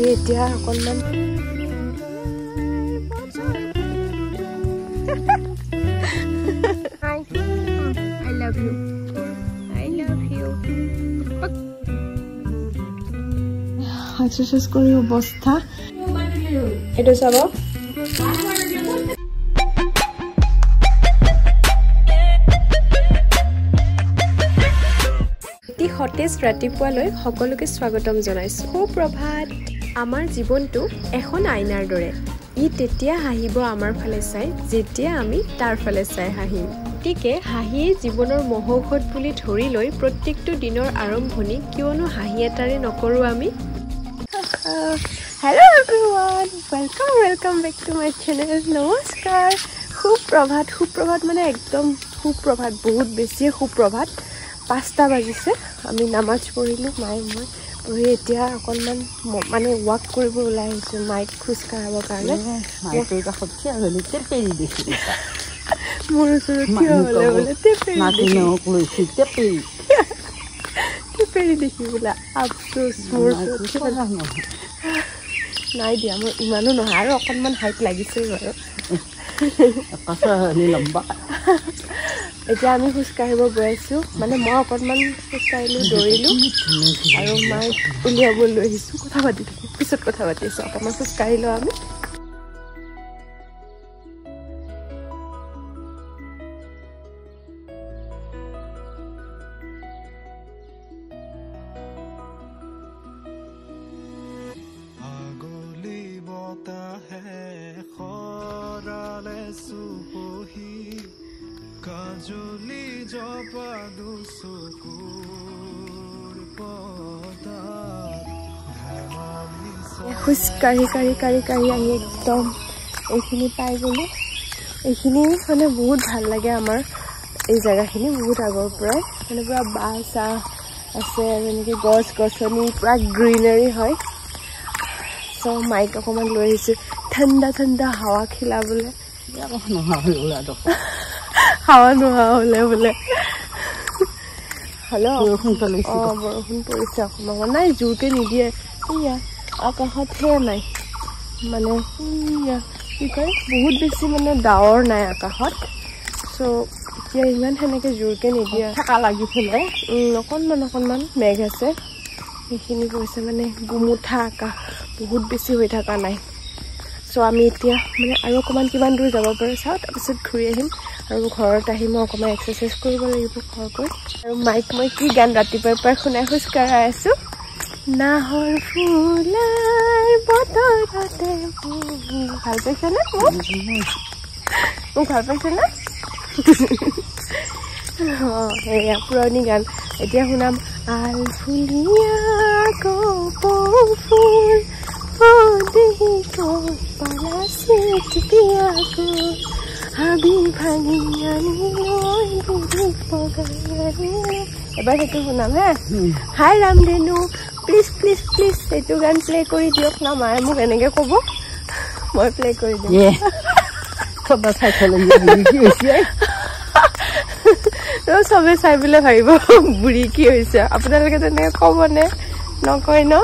এতিয়া অকণমান I love you. I love you. Exercise কৰি অৱস্থা এইটো চাব এটি সতেজ ৰাতিপুৱালৈ সকলোকে স্বাগতম জনাইছো সুপ্ৰভাত আমাৰ জীৱনটো এখন আইনাৰ দৰে ই তেতিয়া হাঁহিব আমাৰ ফালে চাই যেতিয়া আমি তাৰ ফালে চাই হাঁহিম গতিকে হাঁহিয়ে জীৱনৰ মহৌষধ বুলি ধৰি লৈ প্ৰত্যেকটো দিনৰ আৰম্ভণি কিয়নো হাঁহি এটাৰে নকৰো আমি Hello everyone, welcome back to my channel. নমস্কাৰ সুপ্ৰভাত মানে একদম সুপ্ৰভাত বহুত বেছি সুপ্ৰভাত 5টা বাজিছে আমি নামাজ পঢ়িলো মাই মই পঢ়ি এতিয়া অকণমান মানে ৱাক কৰিব ওলাই আহিছো মাইক খোজ কাঢ়াবৰ কাৰণে মাইকৰ কাষত থিয় হ'লে তেপেৰি দেখিছা মোৰ ওচৰত থিয় হ'লে বোলে তেপেৰি মাটিনক লৈছে তেপেৰি দেখি বোলে আফচোচ মোৰ নাই দিয়া মোৰ ইমানো নহয় আৰু অকণমান হাইট লাগিছিল বাৰু এতিয়া আমি খোজ কাঢ়িব গৈ আছো মানে মই অকণমান খোজ কাঢ়িলো দৌৰিলো আৰু মাইক উলিয়াব লৈ আহিছো কথা পাতি পিছত কথা পাতি আছো অকণমান খোজ কাঢ়িলো আমি খোজ কাঢ়ি আহি একদম এইখিনি পাই গ'লো এইখিনি মানে বহুত ভাল লাগে আমাৰ এই জেগাখিনি বহুত আগৰ পৰাই মানে পুৰা বাঁহ চাহ আছে আৰু এনেকৈ গছ গছনি পুৰা গ্ৰীনাৰী হয় চ' মাইক অকণমান লৈ আহিছোঁ ঠাণ্ডা হাৱা খিলাবলৈ হাৱা নোহোৱা হ'লে বোলে বৰষুণ পৰিছে অকণমান নাই জোৰকৈ নিদিয়ে এয়া আকাশত সেয়া নাই মানে কি কয় বহুত বেছি মানে ডাৱৰ নাই আকাশত চ' এতিয়া ইমান সেনেকৈ জোৰকৈ নিদিয়ে থকা লাগিছিলে অকণমান মেঘ আছে সেইখিনি কৈছে মানে গুমুঠা আকাশ বহুত বেছি হৈ থকা নাই চ' আমি এতিয়া মানে আৰু অকণমান কিমান দূৰ যাব পাৰোঁ চাওঁ তাৰপিছত ঘূৰি আহিম আৰু ঘৰত আহি মই অকণমান এক্সাৰচাইজ কৰিব লাগিব ঘৰ গৈ আৰু মাইক মই কি গান ৰাতিপুৱাৰ পৰা শুনাই খোজ কাঢ়াই আছোঁ নাহৰ ফুলাৰ বতৰতে ভাল পাইছেনে মোক ভাল পাইছেনে অঁ সেয়া পুৰণি গান এতিয়া শুনাম আল ফুলীয়া কপৌ ফুল হাবি ভাঙি আনি লৈ এবাৰ সেইটো শুনাম হে হাই ৰামধেনু প্লিজ এইটো গান প্লে কৰি দিয়ক না মায়ে মোক এনেকৈ ক'ব মই প্লে কৰি দিম চবে চাই পেলাই ভাবিব বুঢ়ী কি হৈছে আপোনালোকে তেনেকৈ ক'বনে নকয় ন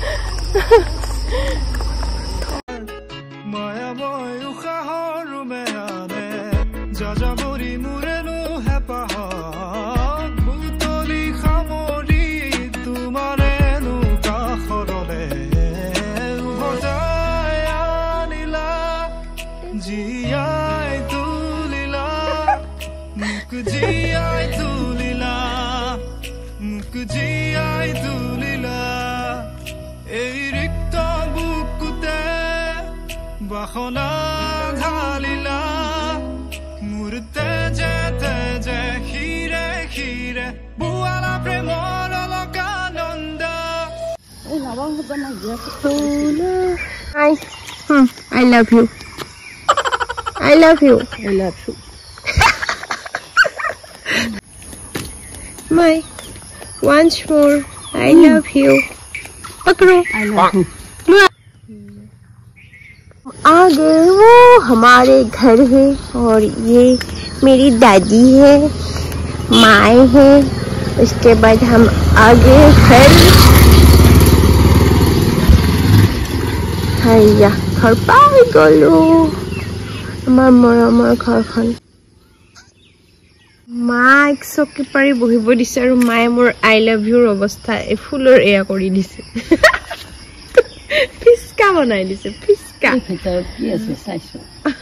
বাখনা ঢালিলা মোৰ তেজে খিৰে বুৱালা প্ৰেমৰ Alakananda I love you. My once more I love you. पकड़ो I love you. आ गए वो हमारे घर है और ये मेरी दादी है माए है उसके बाद हम आ गए घर হাইয়া ঘৰ পাই গলো আমাৰ মৰমৰ ঘৰখন মাইক চকী পাৰি বহিব দিছে আৰু মায়ে মোৰ আই লাভ ইউৰ অৱস্থা এই ফুলৰ এয়া কৰি দিছে ফিস্কা বনাই দিছে ফিস্কা ভিতৰত কি আছে চাইছো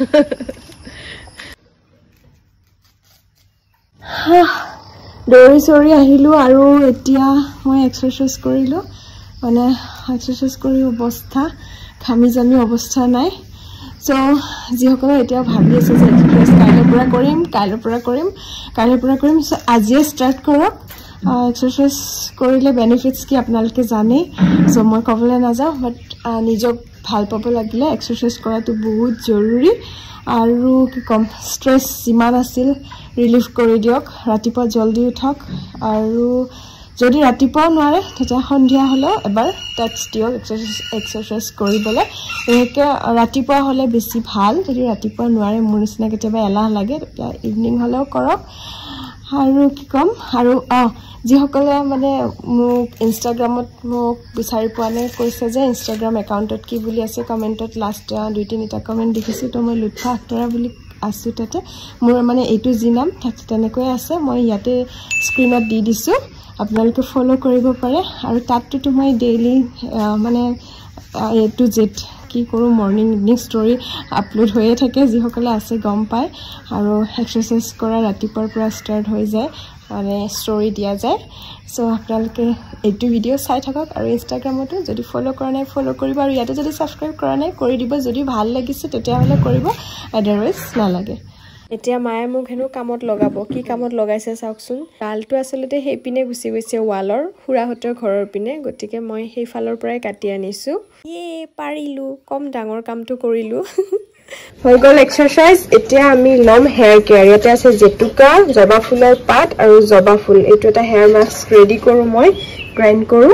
দৌৰি চৰি আহিলোঁ আৰু এতিয়া মই এক্সাৰচাইজ কৰিলোঁ মানে এক্সাৰচাইজ কৰি অৱস্থা ঘামি জামি অৱস্থা নাই চ' যিসকলে এতিয়া ভাবি আছে যে এক্সাৰচাইজ কাইলৈৰ পৰা কৰিম চ' আজিয়ে ষ্টাৰ্ট কৰক এক্সাৰচাইজ কৰিলে বেনিফিটছ কি আপোনালোকে জানেই চ' মই ক'বলৈ নাযাওঁ বাট নিজক ভাল পাব লাগিলে এক্সাৰচাইজ কৰাটো বহুত জৰুৰী আৰু কি ক'ম ষ্ট্ৰেছ যিমান আছিল ৰিলিফ কৰি দিয়ক ৰাতিপুৱা জলদি উঠক আৰু যদি ৰাতিপুৱা নোৱাৰে তেতিয়া সন্ধিয়া হ'লেও এবাৰ টাচ দিয়ক এক্সাৰচাইজ কৰিবলৈ এনেকৈ ৰাতিপুৱা হ'লে বেছি ভাল যদি ৰাতিপুৱা নোৱাৰে মোৰ নিচিনা কেতিয়াবা এলাহ লাগে তেতিয়া ইভিনিং হ'লেও কৰক আৰু কি ক'ম আৰু যিসকলে মানে মোক ইনষ্টাগ্ৰামত মোক বিচাৰি পোৱা নাই কৈছে যে ইনষ্টাগ্ৰাম একাউণ্টত কি বুলি আছে কমেণ্টত লাষ্ট 2-3টা কমেণ্ট দেখিছোঁ তো মই লুৎফা আখতাৰা বুলি আছোঁ তাতে মোৰ মানে এইটো যি নাম তেনেকৈ আছে মই ইয়াতে স্ক্ৰীণত দি দিছোঁ আপোনালোকে ফ'ল' কৰিব পাৰে আৰু তাততো মই ডেইলি মানে A to Z কি কৰোঁ মৰ্ণিং ইভিনিং ষ্টৰি আপলোড হৈয়ে থাকে যিসকলে আছে গম পায় আৰু এক্সাৰচাইজ কৰা ৰাতিপুৱাৰ পৰা ষ্টাৰ্ট হৈ যায় মানে ষ্টৰি দিয়া যায় চ' আপোনালোকে এইটো ভিডিঅ' চাই থাকক আৰু ইনষ্টাগ্ৰামতো যদি ফ'ল' কৰা নাই ফ'ল' কৰিব আৰু ইয়াতে যদি ছাবস্ক্ৰাইব কৰা নাই কৰি দিব যদি ভাল লাগিছে তেতিয়াহ'লে কৰিব আদাৰৱাইজ নালাগে এতিয়া মায়ে মোক হেনো কামত লগাব কি কামত লগাইছে চাওকচোন ডালটো আচলতে সেইপিনে গুচি গৈছে ৱালৰ খুৰাহঁতৰ ঘৰৰ পিনে গতিকে মই সেইফালৰ পৰাই কাটি আনিছোঁ পাৰিলোঁ কম ডাঙৰ কামটো কৰিলোঁ হৈ গ'ল এক্সাৰচাইজ এতিয়া আমি ল'ম হেয়াৰ কেয়াৰ ইয়াতে আছে জেতুকা জবা ফুলৰ পাত আৰু জবা ফুল এইটো এটা হেয়াৰ মাস্ক ৰেডি কৰোঁ মই গ্ৰাইণ্ড কৰোঁ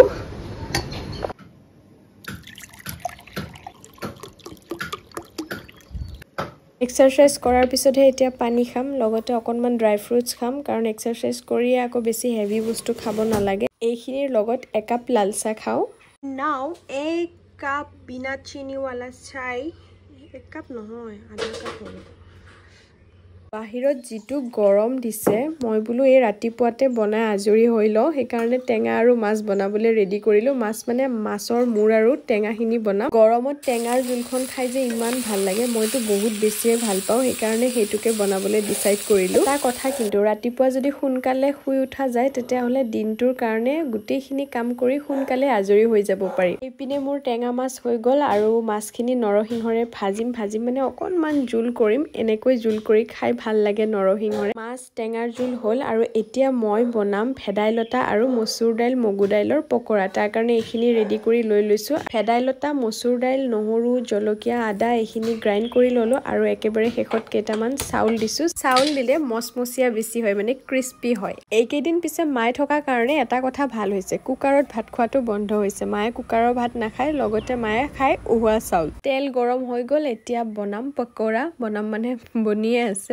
এক্সাৰচাইজ কৰাৰ পিছতহে এতিয়া পানী খাম লগতে অকণমান ড্ৰাই ফ্ৰুটছ খাম কাৰণ এক্সাৰচাইজ কৰিয়ে আকৌ বেছি হেভি বস্তু খাব নালাগে এইখিনিৰ লগত একাপ লাল চাহ খাওঁ নাও এক কাপ বিনা চিনিৱালা চাই এক কাপ নহয় আধা কাপ হ'ব বাহিৰত যিটো গৰম দিছে মই বোলো এই ৰাতিপুৱাতে বনাই আজৰি হৈ লওঁ সেইকাৰণে টেঙা আৰু মাছ বনাবলৈ ৰেডি কৰিলোঁ মাছ মানে মাছৰ মূৰ আৰু টেঙাখিনি বনাওঁ গৰমত টেঙাৰ জোলখন খাই যে ইমান ভাল লাগে মইতো বহুত বেছিয়ে ভাল পাওঁ সেইকাৰণে সেইটোকে বনাবলৈ ডিচাইড কৰিলোঁ এটা কথা কিন্তু ৰাতিপুৱা যদি সোনকালে শুই উঠা যায় তেতিয়াহ'লে দিনটোৰ কাৰণে গোটেইখিনি কাম কৰি সোনকালে আজৰি হৈ যাব পাৰি এইপিনে মোৰ টেঙা মাছ হৈ গ'ল আৰু মাছখিনি নৰসিংহৰে ভাজিম মানে অকণমান জোল কৰিম এনেকৈ জোল কৰি খাই ভাল লাগে নৰসিংহৰে মাছ টেঙাৰ জোল হ'ল আৰু এতিয়া মই বনাম ভেদাইলতা আৰু মচুৰ দাইল মগু দাইলৰ পকৰা তাৰ কাৰণে এইখিনি ৰেডি কৰি লৈ লৈছোঁ ভেদাইলতা মচুৰ দাইল নহৰু জলকীয়া আদা এইখিনি গ্ৰাইণ্ড কৰি ল'লোঁ আৰু একেবাৰে শেষত কেইটামান চাউল দিছোঁ চাউল দিলে মচমচীয়া বেছি হয় মানে ক্ৰিস্পি হয় এইকেইদিন পিছে মায়ে থকা কাৰণে এটা কথা ভাল হৈছে কুকাৰত ভাত খোৱাটো বন্ধ হৈছে মায়ে কুকাৰৰ ভাত নাখায় লগতে মায়ে খায় উহোৱা চাউল তেল গৰম হৈ গ'ল এতিয়া বনাম পকৰা বনাম মানে বনিয়ে আছে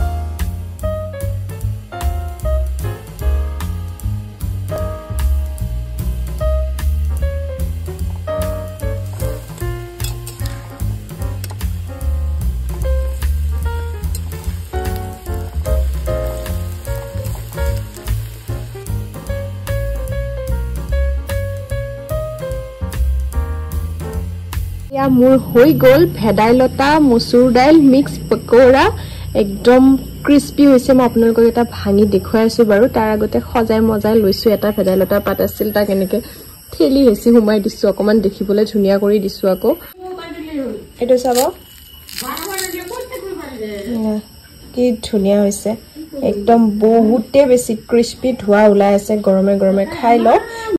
মোৰ হৈ গ'ল ভেদাইলতা মচুৰ দাইল মিক্স পকৰা একদম ক্ৰিস্পি হৈছে মই আপোনালোকক এটা ভাঙি দেখুৱাই আছোঁ বাৰু তাৰ আগতে সজাই মজাই লৈছোঁ এটা ভেদাইলতা পাত আছিল তাক এনেকৈ ঠেলি হেঁচি সোমাই দিছোঁ অকণমান দেখিবলৈ ধুনীয়া কৰি দিছোঁ আকৌ এইটো চাব কি ধুনীয়া হৈছে একদম বহুতে বেছি ক্ৰিস্পি ধোঁৱা ওলাই আছে গৰমে গৰমে খাই লওঁ